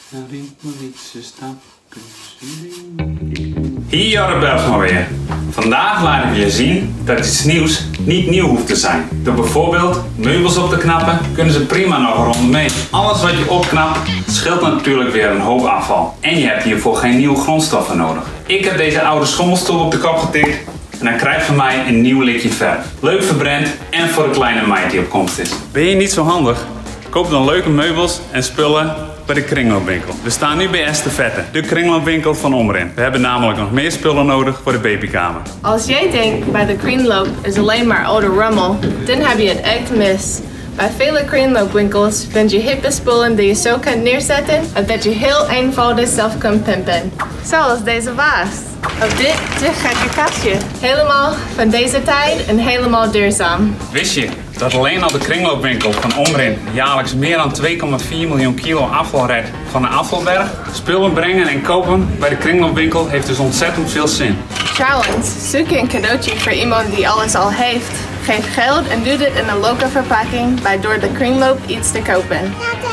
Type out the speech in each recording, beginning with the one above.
Hier Rebels maar weer. Vandaag laat ik je zien dat iets nieuws niet nieuw hoeft te zijn. Door bijvoorbeeld meubels op te knappen kunnen ze prima nog rond mee. Alles wat je opknapt scheelt natuurlijk weer een hoop afval. En je hebt hiervoor geen nieuwe grondstoffen nodig. Ik heb deze oude schommelstoel op de kop getikt en dan krijg je van mij een nieuw likje verf. Leuk verbrand en voor de kleine meid die op komst is. Ben je niet zo handig? Koop dan leuke meubels en spullen bij de kringloopwinkel. We staan nu bij Estafette, de kringloopwinkel van Omrin. We hebben namelijk nog meer spullen nodig voor de babykamer. Als jij denkt bij de kringloop is alleen maar oude rommel, dan heb je het echt mis. Bij vele kringloopwinkels vind je hippe spullen die je zo kunt neerzetten of dat je heel eenvoudig zelf kunt pimpen. Zoals deze vaas. Of dit te gekke kastje. Helemaal van deze tijd en helemaal duurzaam. Wist je dat alleen al de kringloopwinkel van Omrin jaarlijks meer dan 2,4 miljoen kilo afval redt van een afvalberg? Spullen brengen en kopen bij de kringloopwinkel heeft dus ontzettend veel zin. Trouwens, zoek je een cadeautje voor iemand die alles al heeft. Geef geld en doe dit in een leuke verpakking bij door de kringloop iets te kopen.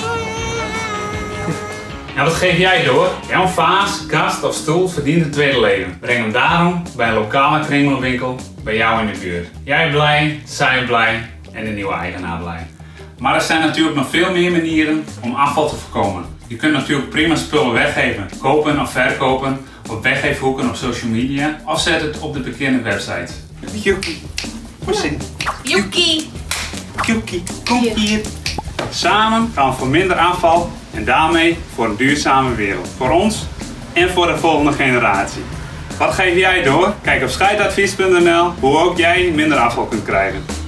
Nou, wat geef jij door? Jouw vaas, kast of stoel verdient een tweede leven. Breng hem daarom bij een lokale kringloopwinkel bij jou in de buurt. Jij blij, zij blij en de nieuwe eigenaar blij. Maar er zijn natuurlijk nog veel meer manieren om afval te voorkomen. Je kunt natuurlijk prima spullen weggeven, kopen of verkopen op weggeefhoeken op social media of zet het op de bekende website. Yuki, Yuki! Yuki, kom hier. Samen gaan we voor minder afval en daarmee voor een duurzame wereld. Voor ons en voor de volgende generatie. Wat geef jij door? Kijk op scheidadvies.nl hoe ook jij minder afval kunt krijgen.